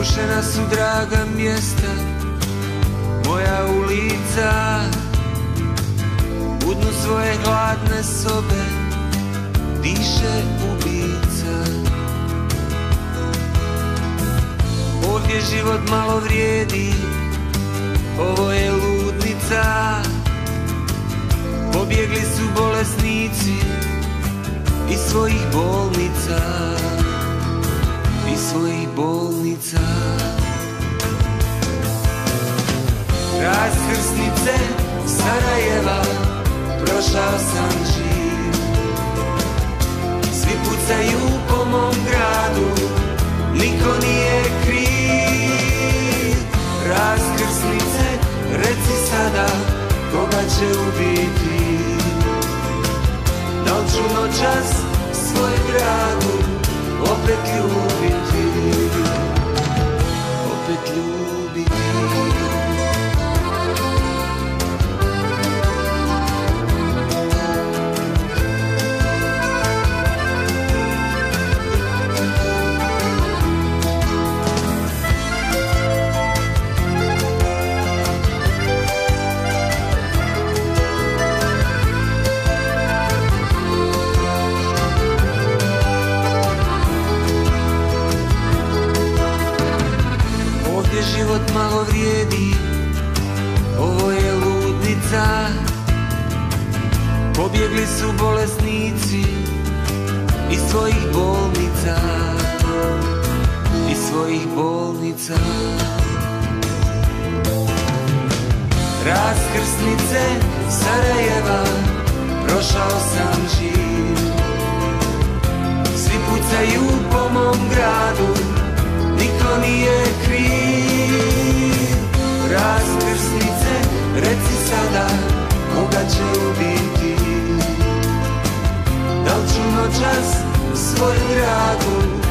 Srušena su draga mjesta, moja ulica. U dnu svoje hladne sobe diše ubica. Ovdje život malo vrijedi, ovo je ludnica. Pobjegli su bolesnici iz svojih bolnica, iz svojih bolnica. Raskrsnice Sarajeva prošao sam živ. Svi pucaju po mom gradu, niko nije kriv. Raskrsnice, reci sada koga će ubiti. Da li ću noćas svoj gradu opet ljubiti, opet ljubiti. Život malo vrijedi, ovo je ludnica. Pobjegli su bolesnici iz svojih bolnica, iz svojih bolnica. Raskrsnice Sarajeva prošao sam živ. Svi pucaju po mom gradu, niko nije kriv. Raskrsnice, reci sada koga će ubiti. Da li ću noćas svoj gradu